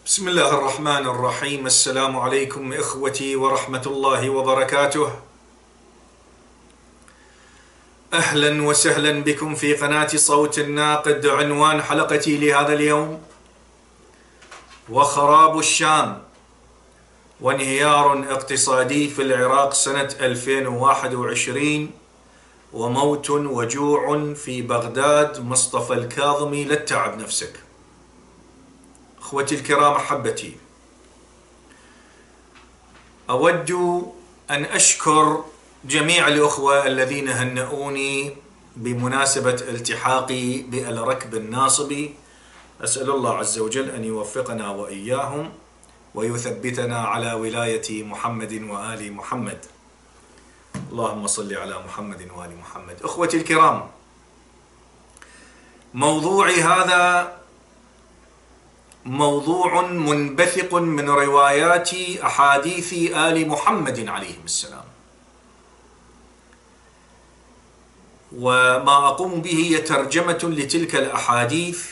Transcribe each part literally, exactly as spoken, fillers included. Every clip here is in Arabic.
بسم الله الرحمن الرحيم. السلام عليكم إخوتي ورحمة الله وبركاته. أهلا وسهلا بكم في قناة صوت الناقد. عنوان حلقتي لهذا اليوم: وخراب الشام وانهيار اقتصادي في العراق سنة ألفين وواحد وعشرين، وموت وجوع في بغداد. مصطفى الكاظمي. لا تتعب نفسك. اخوتي الكرام، احبتي، اود ان اشكر جميع الاخوه الذين هنئوني بمناسبه التحاقي بالركب الناصبي. اسال الله عز وجل ان يوفقنا واياهم ويثبتنا على ولايه محمد وال محمد. اللهم صل على محمد وال محمد. اخوتي الكرام، موضوعي هذا موضوع منبثق من روايات أحاديث آل محمد عليهم السلام، وما أقوم به هي ترجمة لتلك الأحاديث.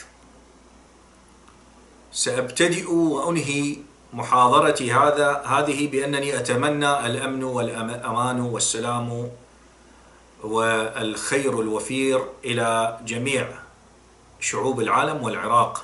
سأبتدئ وأنهي محاضرتي هذا هذه بأنني أتمنى الأمن والأمان والسلام والخير الوفير إلى جميع شعوب العالم والعراق،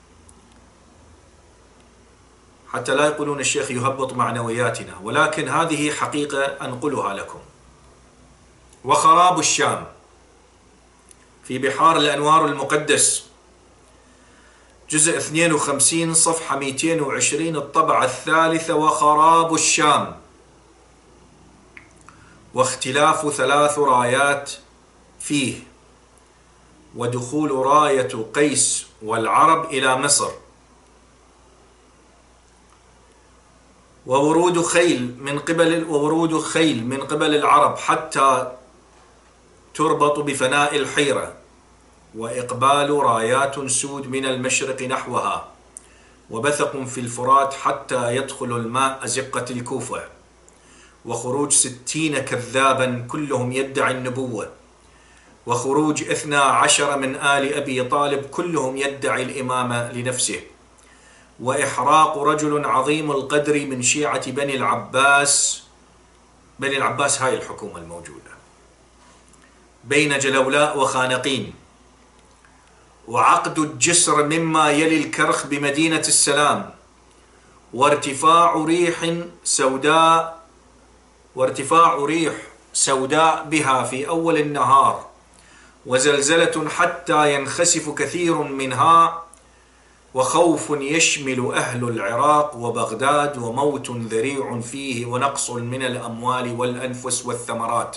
حتى لا يقولون الشيخ يهبط معنوياتنا، ولكن هذه حقيقة أنقلها لكم. وخراب الشام، في بحار الأنوار المقدس، جزء اثنين وخمسين صفحة مئتين وعشرين، الطبعة الثالثة. وخراب الشام واختلاف ثلاث رايات فيه، ودخول راية قيس والعرب إلى مصر، وورود خيل من قبل وورود خيل من قبل العرب حتى تربط بفناء الحيرة، وإقبال رايات سود من المشرق نحوها، وبثق في الفرات حتى يدخل الماء أزقة الكوفة، وخروج ستين كذابا كلهم يدعي النبوة، وخروج اثنا عشر من آل أبي طالب كلهم يدعي الإمامة لنفسه، وإحراق رجل عظيم القدر من شيعة بني العباس بني العباس هاي الحكومة الموجودة بين جلولاء وخانقين، وعقد الجسر مما يلي الكرخ بمدينة السلام، وارتفاع ريح سوداء وارتفاع ريح سوداء بها في أول النهار، وزلزلة حتى ينخسف كثير منها، وخوف يشمل أهل العراق وبغداد، وموت ذريع فيه، ونقص من الأموال والأنفس والثمرات.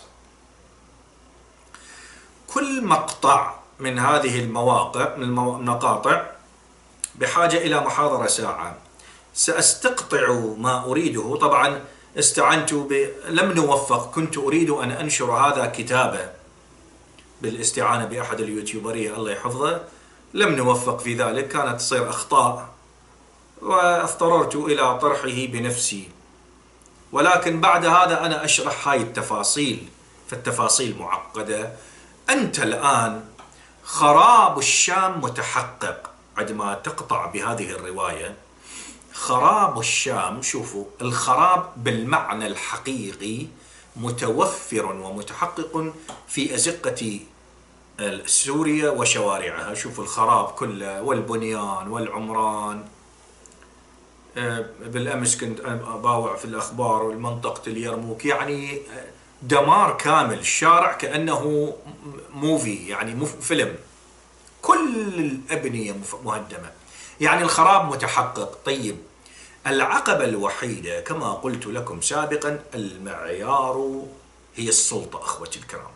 كل مقطع من هذه المواقع من المقاطع بحاجة إلى محاضرة ساعة. سأستقطع ما أريده. طبعا استعنت ب... لم نوفق. كنت أريد أن أنشر هذا كتابة بالاستعانة بأحد اليوتيوبرية الله يحفظه، لم نوفق في ذلك، كانت تصير أخطاء، واضطررت إلى طرحه بنفسي. ولكن بعد هذا أنا أشرح هاي التفاصيل، فالتفاصيل معقدة. أنت الآن خراب الشام متحقق عندما تقطع بهذه الرواية. خراب الشام، شوفوا، الخراب بالمعنى الحقيقي متوفر ومتحقق في أزقة سوريا وشوارعها. شوفوا الخراب كله والبنيان والعمران. بالأمس كنت أباوع في الأخبار والمنطقة اليرموك، يعني دمار كامل. الشارع كأنه موفي، يعني فيلم، كل الأبنية مهدمة، يعني الخراب متحقق. طيب، العقبة الوحيدة كما قلت لكم سابقا، المعيار هي السلطة. أخوتي الكرام،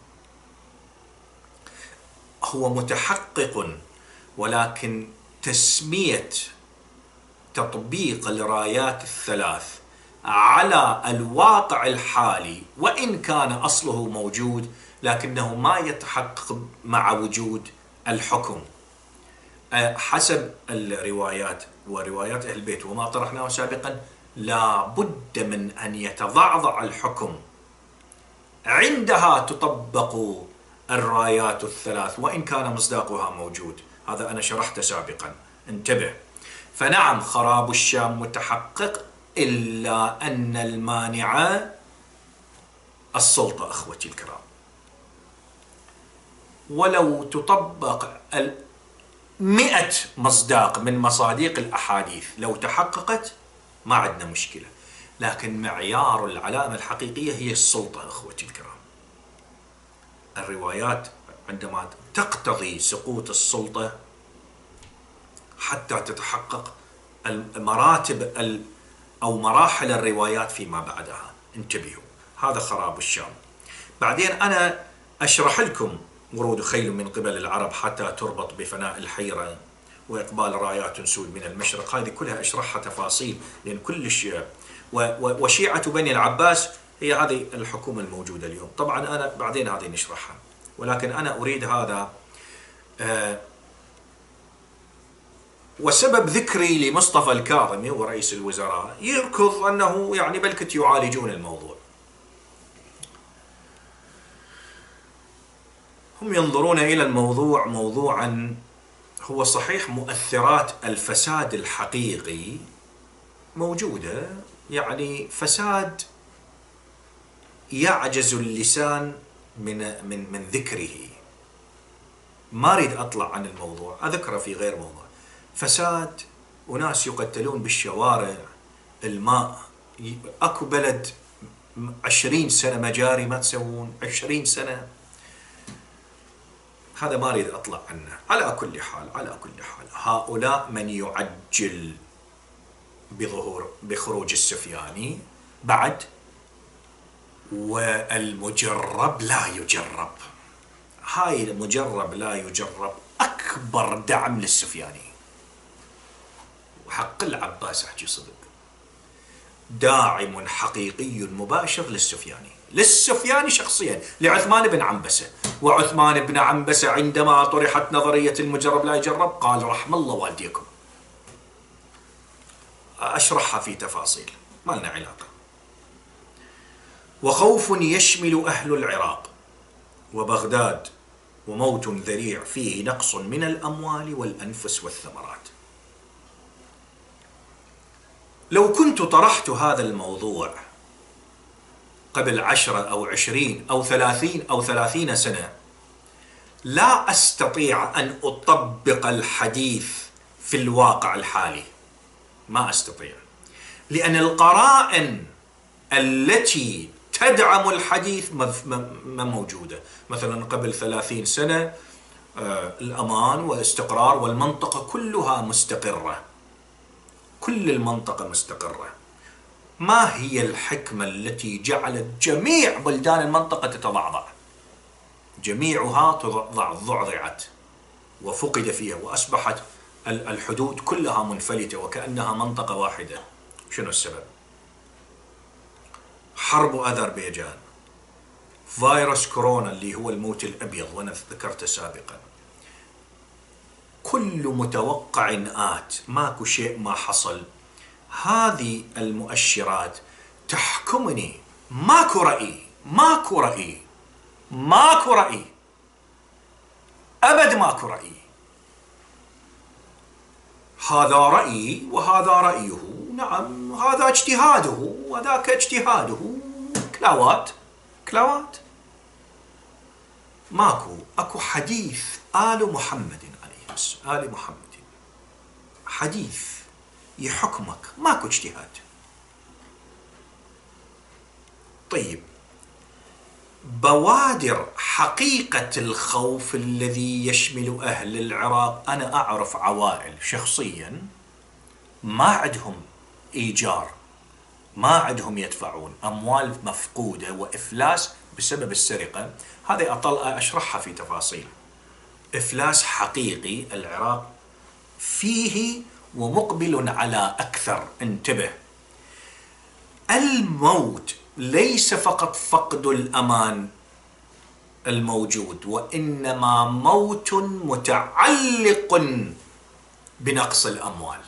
هو متحقق، ولكن تسمية تطبيق الرايات الثلاث على الواقع الحالي، وإن كان أصله موجود، لكنه ما يتحقق مع وجود الحكم حسب الروايات وروايات أهل البيت وما طرحناه سابقا. لا بد من أن يتضعضع الحكم، عندها تطبق الرايات الثلاث وإن كان مصداقها موجود. هذا أنا شرحته سابقا، انتبه. فنعم خراب الشام متحقق، إلا أن المانع السلطة أخوتي الكرام. ولو تطبق مئة مصداق من مصاديق الأحاديث لو تحققت ما عندنا مشكلة، لكن معيار العلامة الحقيقية هي السلطة أخوتي الكرام. الروايات عندما تقتضي سقوط السلطة حتى تتحقق المراتب أو مراحل الروايات فيما بعدها. انتبهوا، هذا خراب الشام. بعدين أنا أشرح لكم ورود خيل من قبل العرب حتى تربط بفناء الحيرة وإقبال رايات سود من المشرق. هذه كلها أشرحها تفاصيل، لأن كل الشيعة وشيعة بني العباس هي هذه الحكومة الموجودة اليوم. طبعا أنا بعدين هذه نشرحها، ولكن أنا أريد هذا آه وسبب ذكري لمصطفى الكاظمي ورئيس الوزراء يركض أنه يعني بلكت يعالجون الموضوع. هم ينظرون إلى الموضوع موضوعا هو صحيح مؤثرات الفساد الحقيقي موجودة، يعني فساد يعجز اللسان من من من ذكره. ما أريد أطلع عن الموضوع، أذكره في غير موضوع. فساد وناس يقتلون بالشوارع، الماء. أكو بلد عشرين سنة مجاري ما تسوون، عشرين سنة. هذا ما أريد أطلع عنه. على كل حال على كل حال هؤلاء من يعجل بظهور بخروج السفياني بعد، والمجرب لا يجرب. هاي المجرب لا يجرب أكبر دعم للسفياني، وحق العباس أحكي صدق، داعم حقيقي مباشر للسفياني، للسفياني شخصيا، لعثمان بن عنبسة. وعثمان بن عنبسة عندما طرحت نظرية المجرب لا يجرب قال رحم الله والديكم. أشرحها في تفاصيل، ما لنا علاقة. وخوف يشمل أهل العراق وبغداد، وموت ذريع فيه نقص من الأموال والأنفس والثمرات. لو كنت طرحت هذا الموضوع قبل عشرة أو عشرين أو ثلاثين أو ثلاثين سنة لا أستطيع أن أطبق الحديث في الواقع الحالي، ما أستطيع، لأن القرائن التي تدعم الحديث ما موجودة. مثلا قبل ثلاثين سنة الأمان والاستقرار والمنطقة كلها مستقرة، كل المنطقة مستقرة. ما هي الحكمة التي جعلت جميع بلدان المنطقة تتضعضع؟ جميعها ضعضعت وفقد فيها، وأصبحت الحدود كلها منفلتة وكأنها منطقة واحدة. شنو السبب؟ حرب أذربيجان، فيروس كورونا اللي هو الموت الأبيض وأنا ذكرته سابقا. كل متوقع آت، ماكو شيء ما حصل. هذه المؤشرات تحكمني، ماكو رأي، ماكو رأي، ماكو رأي، أبد ماكو رأي. هذا رأيي وهذا رأيه، نعم هذا اجتهاده وذاك اجتهاده، كلاوات كلاوات. ماكو أكو حديث آل محمد عليه السلام، آل محمد حديث يحكمك، ماكو اجتهاد. طيب، بوادر حقيقة الخوف الذي يشمل أهل العراق، أنا أعرف عوائل شخصيا ما عندهم إيجار، ما عندهم يدفعون، أموال مفقودة وإفلاس بسبب السرقة. هذه أطل أشرحها في تفاصيل. إفلاس حقيقي العراق فيه ومقبل على أكثر. انتبه، الموت ليس فقط فقد الأمان الموجود، وإنما موت متعلق بنقص الأموال،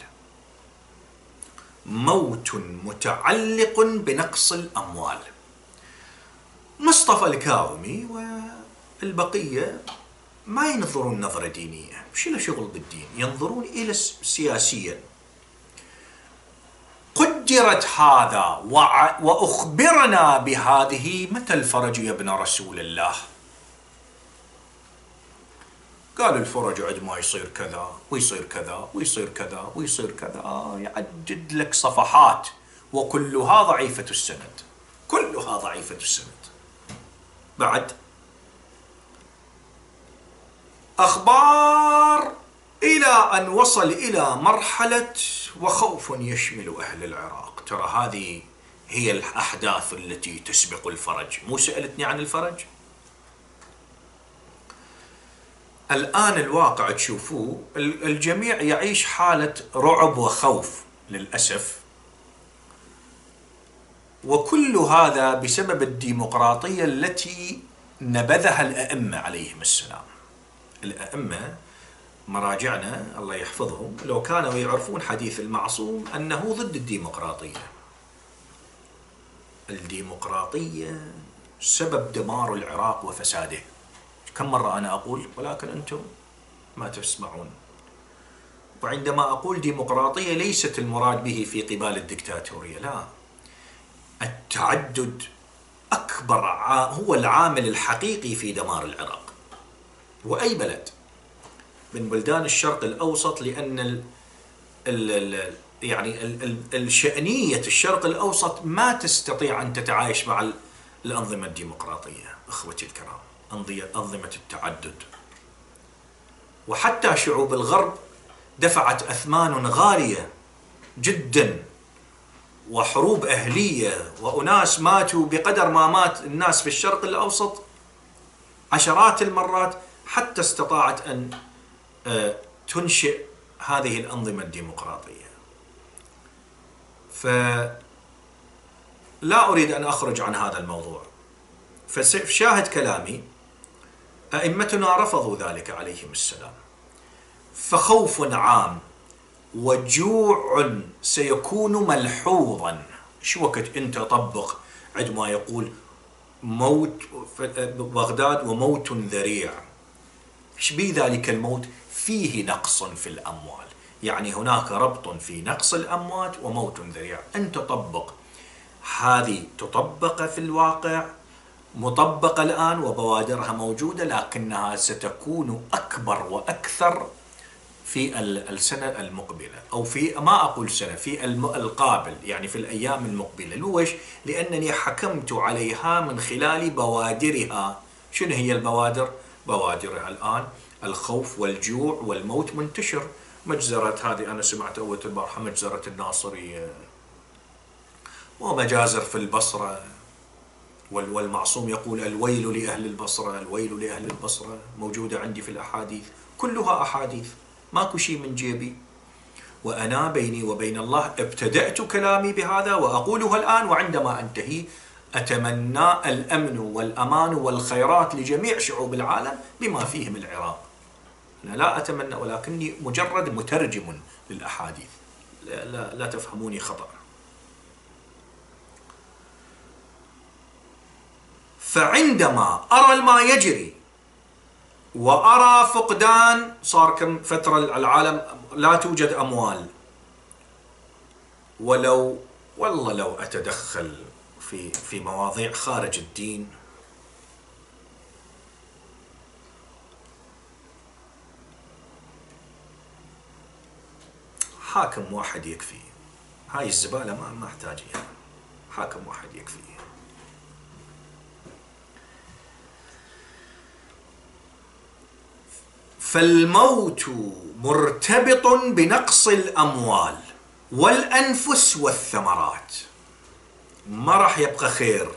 موت متعلق بنقص الأموال. مصطفى الكاظمي والبقية ما ينظرون نظرة دينية، مش له شغل بالدين، ينظرون إلى سياسيا. قدرت هذا وأخبرنا بهذه، متى الفرج يا ابن رسول الله؟ قال الفرج عندما يصير كذا ويصير كذا ويصير كذا ويصير كذا، يعدد لك صفحات، وكلها ضعيفة السند، كلها ضعيفة السند. بعد أخبار إلى أن وصل إلى مرحلة وخوف يشمل أهل العراق. ترى هذه هي الأحداث التي تسبق الفرج. مو سألتني عن الفرج؟ الآن الواقع تشوفوه الجميع يعيش حالة رعب وخوف للأسف، وكل هذا بسبب الديمقراطية التي نبذها الأئمة عليهم السلام. الأئمة مراجعنا الله يحفظهم لو كانوا يعرفون حديث المعصوم أنه ضد الديمقراطية. الديمقراطية سبب دمار العراق وفساده. كم مرة أنا أقول ولكن أنتم ما تسمعون. وعندما أقول ديمقراطية ليست المراد به في قبال الدكتاتورية، لا، التعدد أكبر هو العامل الحقيقي في دمار العراق وأي بلد من بلدان الشرق الأوسط، لأن ال ال ال يعني ال ال الشأنية الشرق الأوسط ما تستطيع أن تتعايش مع الأنظمة الديمقراطية. أخوتي الكرام، أنظمة التعدد، وحتى شعوب الغرب دفعت أثمان غالية جدا وحروب أهلية، وأناس ماتوا بقدر ما مات الناس في الشرق الأوسط عشرات المرات حتى استطاعت أن تنشئ هذه الأنظمة الديمقراطية. فلا أريد أن أخرج عن هذا الموضوع. فشاهد كلامي، أئمتنا رفضوا ذلك عليهم السلام. فخوف عام وجوع سيكون ملحوظا. شو وقت أنت طبق عندما يقول موت بغداد وموت ذريع؟ ايش بي ذلك الموت؟ فيه نقص في الأموال، يعني هناك ربط في نقص الأموال وموت ذريع. أنت طبق هذه، تطبق في الواقع، مطبقة الآن وبوادرها موجودة، لكنها ستكون أكبر وأكثر في السنة المقبلة، أو في ما أقول سنة، في القابل، يعني في الأيام المقبلة. لويش؟ لأنني حكمت عليها من خلال بوادرها. شنو هي البوادر؟ بوادرها الآن الخوف والجوع والموت منتشر. مجزرة هذه أنا سمعت أول البارحة، مجزرة الناصرية، ومجازر في البصرة، والمعصوم يقول الويل لأهل البصرة، الويل لأهل البصرة، موجودة عندي في الأحاديث، كلها أحاديث، ماكو شيء من جيبي. وأنا بيني وبين الله ابتدأت كلامي بهذا وأقولها الآن، وعندما أنتهي أتمنى الأمن والأمان والخيرات لجميع شعوب العالم بما فيهم العراق. أنا لا أتمنى، ولكني مجرد مترجم للأحاديث، لا, لا, لا تفهموني خطأ. فعندما أرى ما يجري وأرى فقدان، صار كم فترة العالم لا توجد أموال، ولو والله لو أتدخل في في مواضيع خارج الدين، حاكم واحد يكفي. هاي الزبالة ما ما أحتاج يعني. حاكم واحد يكفي. فالموت مرتبط بنقص الأموال والأنفس والثمرات، ما راح يبقى خير،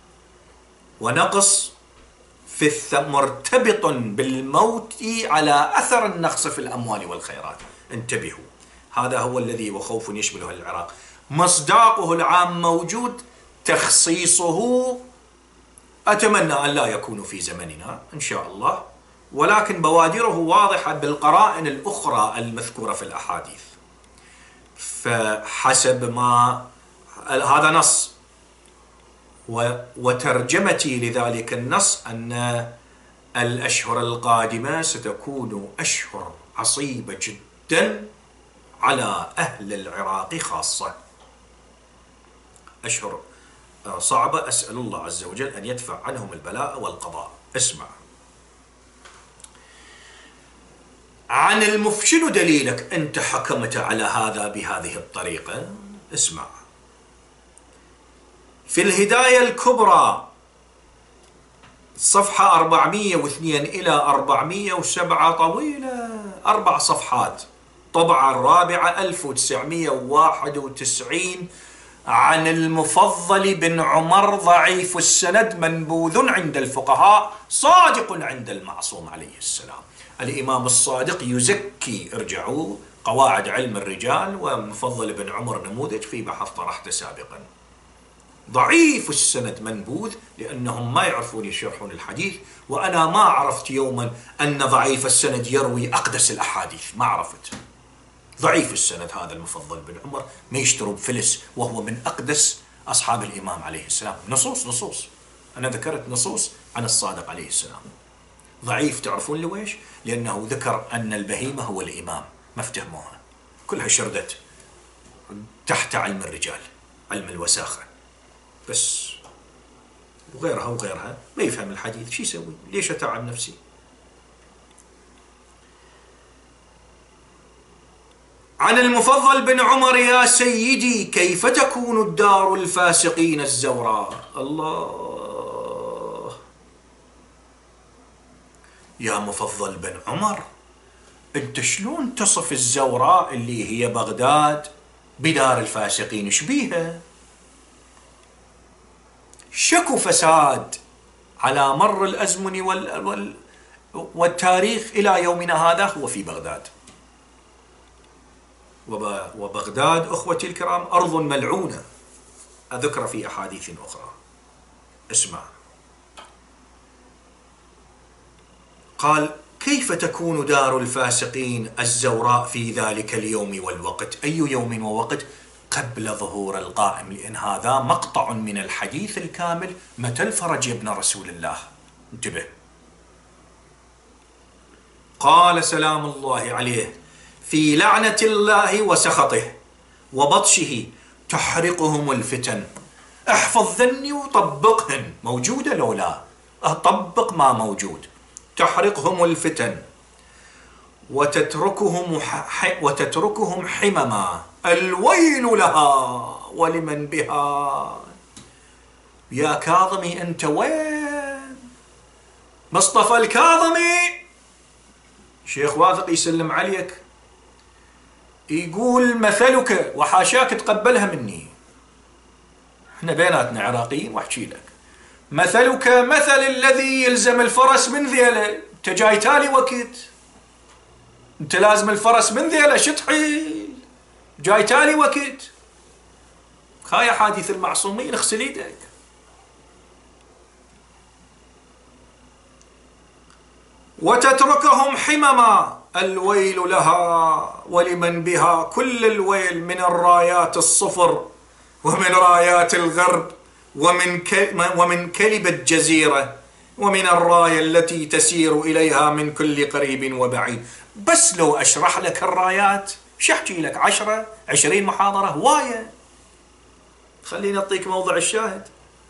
ونقص في الثم مرتبط بالموت على أثر النقص في الأموال والخيرات. انتبهوا، هذا هو الذي وخوف يشمله العراق. مصداقه العام موجود، تخصيصه أتمنى أن لا يكون في زمننا إن شاء الله، ولكن بوادره واضحة بالقرائن الأخرى المذكورة في الأحاديث. فحسب ما هذا نص، وترجمتي لذلك النص أن الأشهر القادمة ستكون أشهر عصيبة جدا على أهل العراق خاصة. أشهر صعبة، أسأل الله عز وجل أن يدفع عنهم البلاء والقضاء. اسمع عن المف شنو دليلك أنت حكمت على هذا بهذه الطريقة؟ اسمع في الهداية الكبرى صفحة أربعمئة واثنين إلى أربعمئة وسبعة، طويلة، أربع صفحات، طبعة الرابعة ألف وتسعمئة وواحد وتسعين، عن المفضل بن عمر ضعيف السند منبوذ عند الفقهاء صادق عند المعصوم عليه السلام. الإمام الصادق يزكي، ارجعوا قواعد علم الرجال، ومفضل بن عمر نموذج في بحث طرحته سابقا. ضعيف السند منبوذ لأنهم ما يعرفون يشرحون الحديث، وأنا ما عرفت يوما أن ضعيف السند يروي أقدس الأحاديث، ما عرفت. ضعيف السند هذا المفضل بن عمر ما يشتروا بفلس، وهو من أقدس أصحاب الإمام عليه السلام. نصوص نصوص أنا ذكرت نصوص عن الصادق عليه السلام. ضعيف تعرفون لويش؟ لأنه ذكر أن البهيمة هو الإمام، ما افتهموها، كلها شردت تحت علم الرجال، علم الوساخة بس، وغيرها وغيرها، ما يفهم الحديث، شو يسوي؟ ليش أتعب نفسي؟ عن المفضل بن عمر: يا سيدي كيف تكون الدار الفاسقين الزوراء؟ الله، يا مفضل بن عمر انت شلون تصف الزوراء اللي هي بغداد بدار الفاسقين؟ ايش بيها؟ شكو فساد على مر الأزمن وال... وال... والتاريخ إلى يومنا هذا هو في بغداد. وب... وبغداد أخوتي الكرام أرض ملعونة، أذكر في أحاديث أخرى. اسمع، قال: كيف تكون دار الفاسقين الزوراء في ذلك اليوم والوقت؟ أي يوم ووقت؟ قبل ظهور القائم، لأن هذا مقطع من الحديث الكامل. متى الفرج يا ابن رسول الله؟ انتبه. قال سلام الله عليه: في لعنة الله وسخطه وبطشه تحرقهم الفتن. احفظ ذني وطبقهن، موجودة لو لا؟ أطبق ما موجود. تحرقهم الفتن وتتركهم ح... وتتركهم حمما. الويل لها ولمن بها. يا كاظمي أنت وين؟ مصطفى الكاظمي شيخ واثق يسلم عليك، يقول: مثلك، وحاشاك تقبلها مني، احنا بيناتنا عراقيين واحكي لك، مثلك مثل الذي يلزم الفرس من ذيله. انت جاي تالي وقت، انت لازم الفرس من ذيله، شطحيل جاي تالي وقت. هاي حادث المعصومين، اغسل ايدك. وتتركهم حمما. الويل لها ولمن بها. كل الويل من الرايات الصفر ومن رايات الغرب ومن ومن كلبة جزيرة ومن الراية التي تسير إليها من كل قريب وبعيد. بس لو أشرح لك الرايات شحكي لك عشرة عشرين محاضرة هواية. خليني أعطيك موضع الشاهد.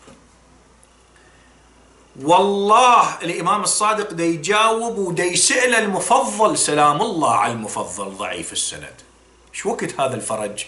والله الإمام الصادق دا يجاوب ودا يسأل المفضل سلام الله على المفضل ضعيف السند: شو وقت هذا الفرج؟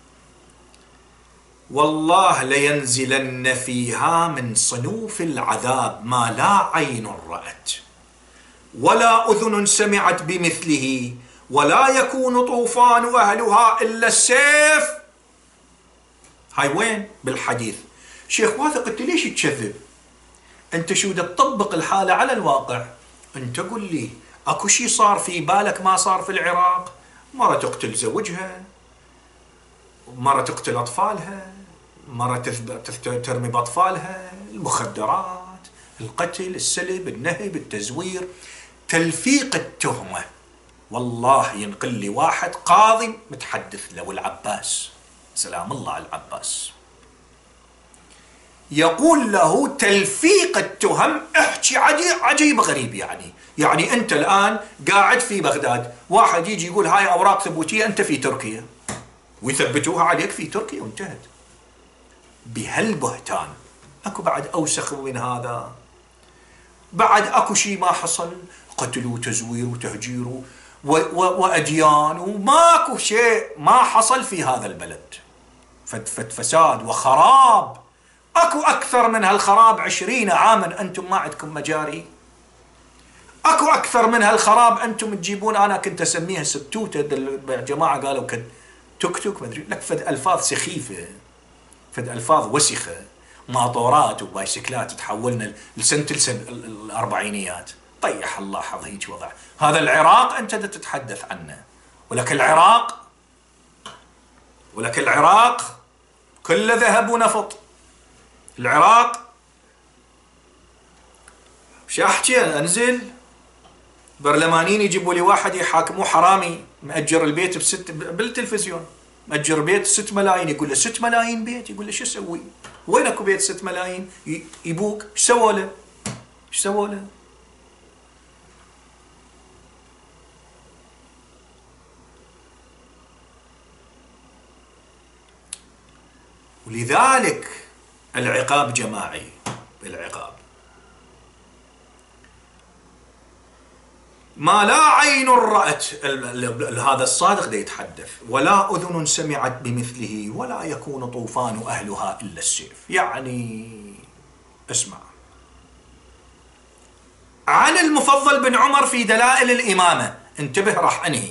والله لينزلن فيها من صنوف العذاب ما لا عين رأت ولا أذن سمعت بمثله، ولا يكون طوفان أهلها إلا السيف. هاي وين بالحديث؟ شيخ واثق أنت ليش تكذب؟ أنت شو دا تطبق الحالة على الواقع؟ أنت قل لي أكو شي صار في بالك ما صار في العراق؟ مرة تقتل زوجها، مرة تقتل أطفالها، مرة ترمي بأطفالها، المخدرات، القتل، السلب، النهب، التزوير، تلفيق التهمة. والله ينقل لي واحد قاضي متحدث له العباس سلام الله على العباس، يقول له تلفيق التهم. احكي عجيب عجيب غريب. يعني يعني انت الان قاعد في بغداد، واحد يجي يقول هاي اوراق ثبوتيه، انت في تركيا، ويثبتوها عليك في تركيا وانتهت. بهالبهتان. اكو بعد اوسخ من هذا؟ بعد اكو شيء ما حصل؟ قتل وتزوير وتهجير واديان، وماكو شيء ما حصل في هذا البلد. فساد وخراب، اكو اكثر من هالخراب. عشرين عاما انتم ما عندكم مجاري، اكو اكثر من هالخراب انتم تجيبون. انا كنت اسميها ستوته، الجماعه قالوا كد توك توك ما ادري لك، فد الفاظ سخيفه، فد الفاظ وسخه، ماطورات وبايسكلات تحولنا لسنه لسنه الاربعينيات. طيح الله حظ هيك وضع. هذا العراق انت تتحدث عنه، ولك العراق ولك العراق كله ذهب ونفط. العراق شو احكي؟ انزل برلمانيين يجيبوا لي واحد يحاكموه حرامي مأجر البيت بست بالتلفزيون، مأجر بيت ست ملايين، يقول له ست ملايين بيت، يقول له شو اسوي؟ وين اكو بيت ست ملايين؟ يبوك ايش سووا له؟ ايش سووا له؟ ولذلك العقاب جماعي. العقاب ما لا عين رأت، هذا الصادق ده يتحدث، ولا أذن سمعت بمثله، ولا يكون طوفان أهلها إلا السيف. يعني اسمع عن المفضل بن عمر في دلائل الإمامة، انتبه راح أنهي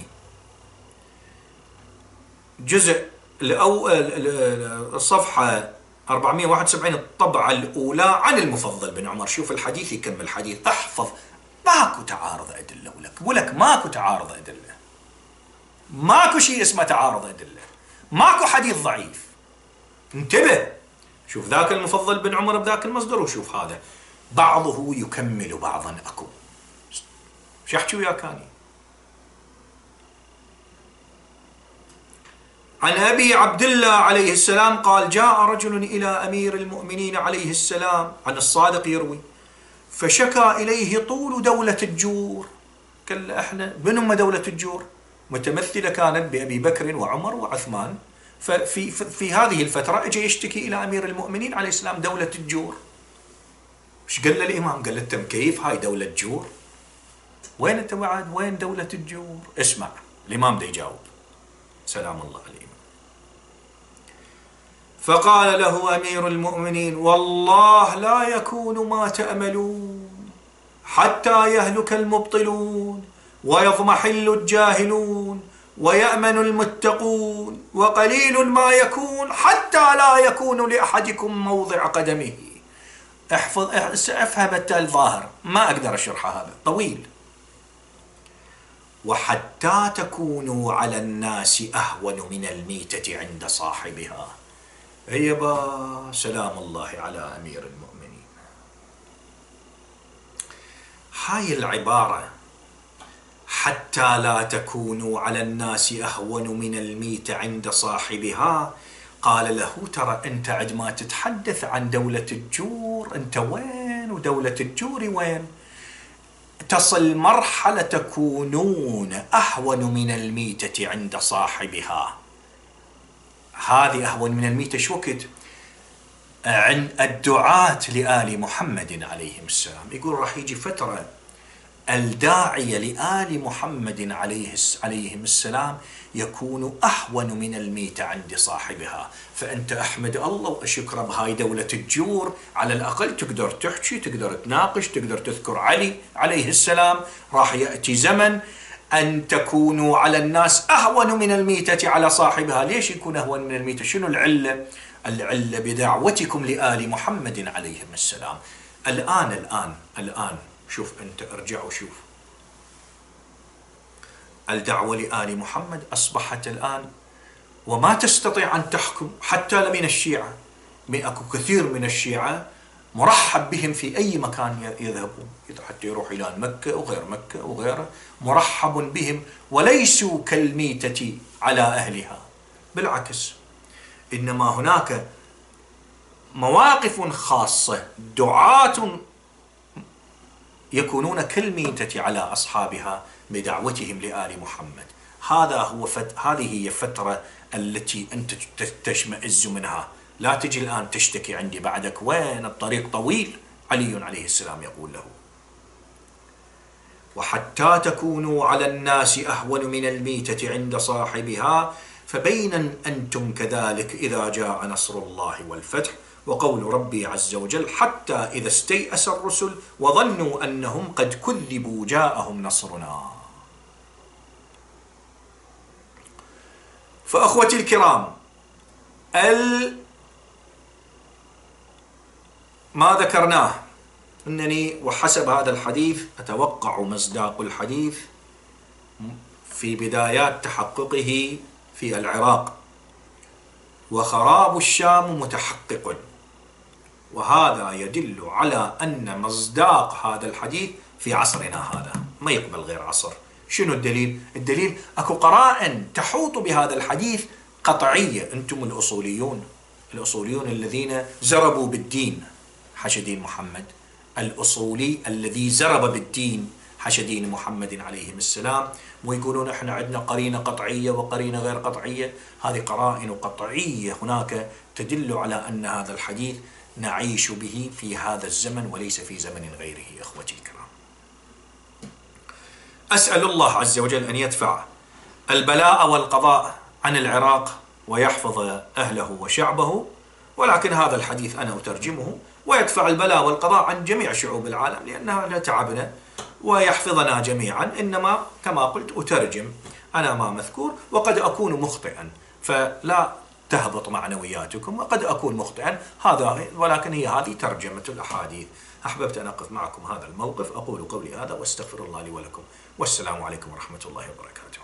جزء الأول الصفحة أربعمئة وواحد وسبعين الطبعة الأولى عن المفضل بن عمر. شوف الحديث، يكمل الحديث، احفظ. ماكو تعارض أدلة، ولك ولك ماكو تعارض أدلة، ماكو شيء اسمه تعارض أدلة، ماكو حديث ضعيف. انتبه، شوف ذاك المفضل بن عمر بذاك المصدر، وشوف هذا بعضه يكمل بعضا. أكو شو أحكي وياك أني؟ عن أبي عبد الله عليه السلام قال: جاء رجل إلى أمير المؤمنين عليه السلام، عن الصادق يروي، فشكى إليه طول دولة الجور. قال له احنا من هم دولة الجور؟ متمثلة كانت بأبي بكر وعمر وعثمان. ففي في هذه الفترة اجى يشتكي إلى أمير المؤمنين عليه السلام دولة الجور. ايش قال له الإمام؟ قال له انت كيف هاي دولة جور؟ وين انت بعد؟ وين دولة الجور؟ اسمع الإمام ده يجاوب سلام الله عليه. فقال له أمير المؤمنين: والله لا يكون ما تأملون حتى يهلك المبطلون ويضمحل الجاهلون ويأمن المتقون، وقليل ما يكون حتى لا يكون لأحدكم موضع قدمه. احفظ افهم التالي الظاهر، ما أقدر أشرحها، هذا طويل. وحتى تكونوا على الناس أهون من الميتة عند صاحبها. عيبا سلام الله على أمير المؤمنين. هاي العبارة حتى لا تكونوا على الناس أهون من الميت عند صاحبها، قال له: ترى أنت عندما تتحدث عن دولة الجور أنت وين؟ ودولة الجور وين؟ تصل مرحلة تكونون أهون من الميتة عند صاحبها. هذه أهون من الميتة شو وقت؟ عند الدعاة لآل محمد عليهم السلام. يقول راح يجي فترة الداعية لآل محمد عليهم السلام يكون أهون من الميتة عند صاحبها. فأنت أحمد الله وأشكره بهاي دولة الجور، على الأقل تقدر تحكي، تقدر تناقش، تقدر تذكر علي عليه السلام. راح يأتي زمن أن تكونوا على الناس أهون من الميتة على صاحبها. ليش يكون أهون من الميتة؟ شنو العلة؟ العلة بدعوتكم لآل محمد عليهم السلام. الآن الآن الآن شوف أنت، ارجع وشوف الدعوة لآل محمد أصبحت الآن وما تستطيع أن تحكم حتى لمن الشيعة. أكو كثير من الشيعة مرحب بهم في أي مكان يذهبون، حتى يروح إلى مكة وغير مكة وغيره، مرحب بهم وليسوا كالميتة على أهلها. بالعكس، إنما هناك مواقف خاصة، دعاة يكونون كالميتة على أصحابها بدعوتهم لآل محمد. هذا هو فت... هذه هي الفترة التي أنت تشمئز منها. لا تجي الآن تشتكي عندي بعدك، وين الطريق طويل. علي عليه السلام يقول له: وحتى تكونوا على الناس أهون من الميتة عند صاحبها فبينا أنتم كذلك إذا جاء نصر الله والفتح وقول ربي عز وجل حتى إذا استيأس الرسل وظنوا أنهم قد كذبوا جاءهم نصرنا. فأخوتي الكرام، ال ما ذكرناه أنني وحسب هذا الحديث أتوقع مصداق الحديث في بدايات تحققه في العراق، وخراب الشام متحقق، وهذا يدل على أن مصداق هذا الحديث في عصرنا هذا، ما يقبل غير عصر. شنو الدليل؟ الدليل أكو قرائن تحوط بهذا الحديث قطعية. أنتم الأصوليون، الأصوليون الذين زربوا بالدين حش دين محمد، الأصولي الذي زرب بالدين حش دين محمد عليه السلام، ويقولون احنا عندنا قرينة قطعية وقرينة غير قطعية. هذه قرائن قطعية هناك تدل على أن هذا الحديث نعيش به في هذا الزمن وليس في زمن غيره. إخوتي الكرام، أسأل الله عز وجل أن يدفع البلاء والقضاء عن العراق ويحفظ أهله وشعبه، ولكن هذا الحديث أنا أترجمه ويدفع البلاء والقضاء عن جميع شعوب العالم لأنها لا تعبنا ويحفظنا جميعا. إنما كما قلت أترجم أنا ما مذكور، وقد أكون مخطئا فلا تهبط معنوياتكم، وقد أكون مخطئا هذا، ولكن هي هذه ترجمة الأحاديث. أحببت أن أقف معكم هذا الموقف، أقول قولي هذا واستغفر الله لي ولكم، والسلام عليكم ورحمة الله وبركاته.